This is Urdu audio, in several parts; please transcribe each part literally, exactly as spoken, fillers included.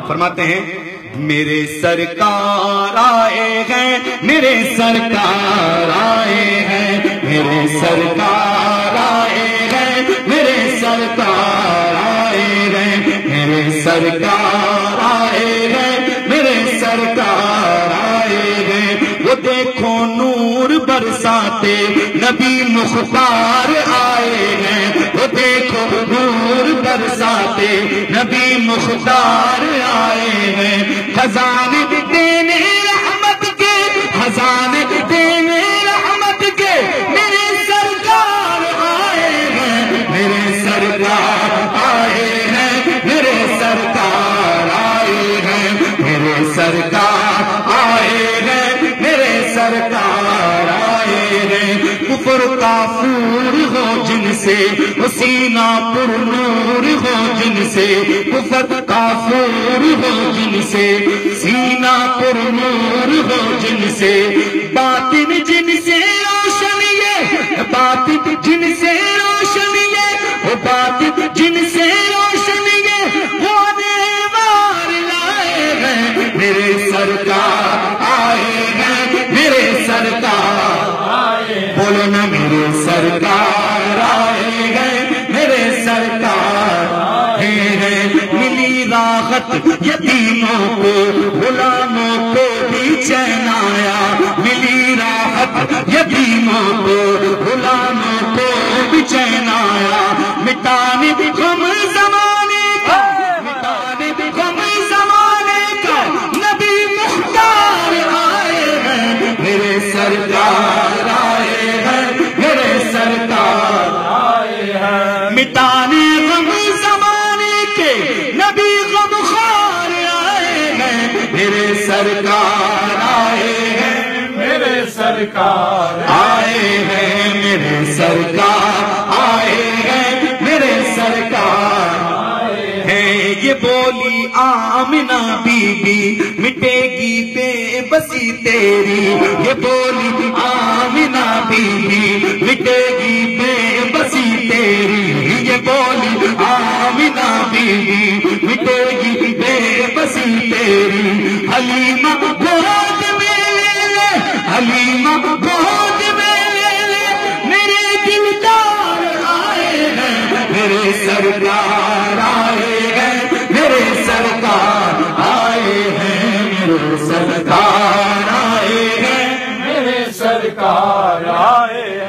فرماتے ہیں میرے سرکار آئے ہیں، میرے سرکار آئے ہیں، میرے سرکار آئے ہیں، میرے سرکار آئے ہیں، میرے سرکار آئے ہیں، میرے سرکار آئے ہیں۔ وہ دیکھو نور برساتے نبی مختار آئے ہیں، وہ دیکھو نور برساتے نبی مختار آئے ہیں۔ خزانے دینے رحمت کے، خزانے دینے رحمت کے، میرے سرکار آئے ہیں، میرے سرکار آئے ہیں، میرے سرکار آئے ہیں، میرے سرکار آئے ہیں، میرے سرکار آئے ہیں۔ کفر کافور ہو جن سے، سینہ پر نور ہو جن سے، کفر کافور ہو جن سے، سینہ پر نور ہو جن سے، باطن جن سے روشن یہ، باطن جن سے روشن یہ، وہ باطن جن سے روشن یہ، وہ انوار لائے ہیں، میرے سرکار آئے ہیں، میرے سرکار آئے ہیں، بولو نا میرے سرکار آئے ہیں، میرے سرکار آئے ہیں۔ ملی راحت یتیموں کو، غلاموں کو بھی چین آیا، ملی راحت یتیموں کو، غلاموں کو بھی چین آیا۔ مٹانے غم زمانے کا، مٹانے غم زمانے کا، نبی مختار آئے ہیں، میرے سرکار آئے ہیں، میرے سرکار آئے ہیں۔ مٹانے غم زمانے کے نبی غمخوار آئے ہیں، میرے سرکار آئے ہیں، میرے سرکار آئے ہیں، میرے سرکار آئے ہیں، میرے سرکار آئے ہیں۔ یہ بولی آمنہ بی بی مٹے گی بے بسی تیری، یہ بولی آمنہ بی بی مٹے گی بے بسی تیری، یہ بولی آمنہ بی بی مٹے گی بے بسی تیری۔ حلیمہ گود میں لے لے، حلیمہ گود میں لے لے، میرے دلدار آئے ہیں، میرے سرکار آئے ہیں، میرے سرکار آئے ہیں، میرے سرکار آئے ہیں، میرے سرکار آئے ہیں۔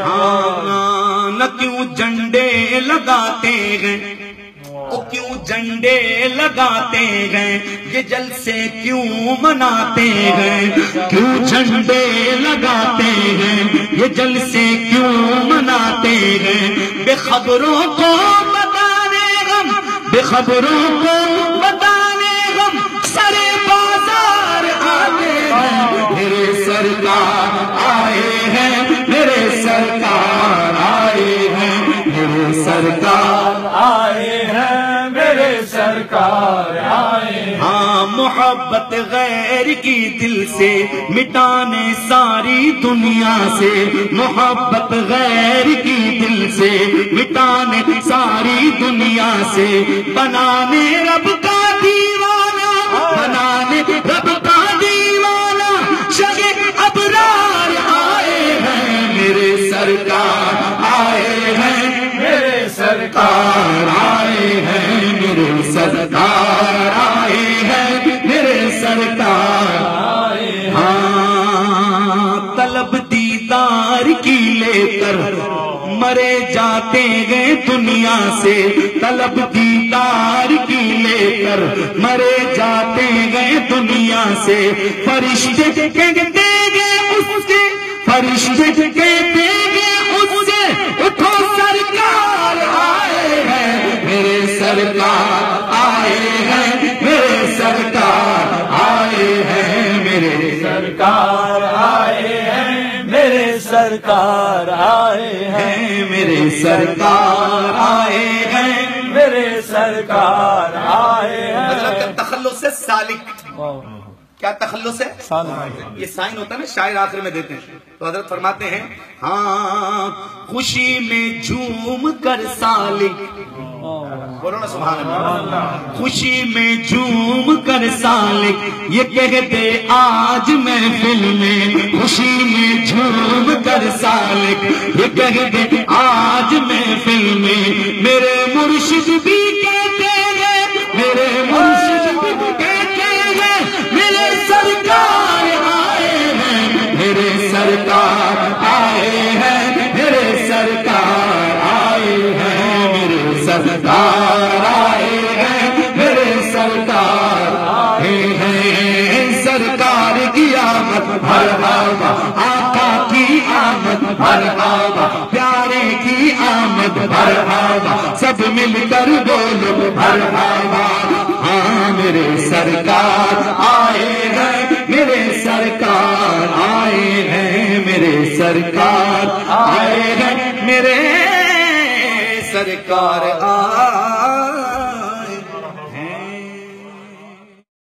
ہاں نہ کیوں جھنڈے لگاتے ہیں، وہ کیوں جھنڈے لگاتے ہیں، یہ جلسے کیوں مناتے ہیں، کیوں جھنڈے لگاتے ہیں، یہ جلسے کیوں مناتے ہیں۔ بے خبروں کو بتانے غم، بے خبروں کو بتانے غم، سرے بازار آتے ہیں، میرے سرکار آئے ہیں، میرے سرکار آئے ہیں، میرے سرکار آئے ہیں، میرے سرکار آئے ہیں۔ ہاں محبت غیر کی دل سے مٹانے ساری دنیا سے، محبت غیر کی دل سے مٹانے ساری دنیا سے، بنانے رب کا دیوانہ، بنانے رب کا دیوانہ، شگے ابرار آئے ہیں، میرے سرکار آئے ہیں، میرے سرکار آئے ہیں، میرے سرکار آئے ہیں، میرے سرکار آئے ہیں۔ ہاں طلب دیدار کی لے کر مرے جاتے گئے دنیا سے، طلب دیدار کی لے کر مرے جاتے گئے دنیا سے، فرشتے کہتے گئے اس سے، فرشتے کہتے گئے اس سے، اٹھو سرکار آئے ہیں، میرے سرکار آئے ہیں، میرے سرکار آئے ہیں، میرے سرکار آئے ہیں، میرے سرکار آئے ہیں، میرے سرکار آئے ہیں، میرے سرکار آئے ہیں۔ حضرت تخلص سے سالک کیا تخلص ہے؟ یہ سائن ہوتا ہے نا شاعر آخر میں دیتے ہیں. تو حضرت فرماتے ہیں ہاں خوشی میں جھوم کر سالک، بولو نا سبحان اللہ، خوشی میں جھوم کر سالک یہ کہتے آج محفل میں، خوشی میں جھوم کر سالک یہ کہتے آج محفل میں، میرے مرشد بھی کہتے ہیں، میرے مرشد بھی کہتے ہیں میرے سرکار آئے ہیں، میرے سرکار آئے ہیں، میرے سرکار آئے ہیں، میرے سرکار آئے ہیں، میرے سرکار آئے ہیں. سرکار کی آمد مرحبا، آقا کی آمد مرحبا، پیارے کی آمد مرحبا، سب مل کر بولو مرحبا. ہاں میرے سرکار آئے ہیں، میرے سرکار آئے ہیں، میرے سرکار آئے ہیں، میرے سرکار آئے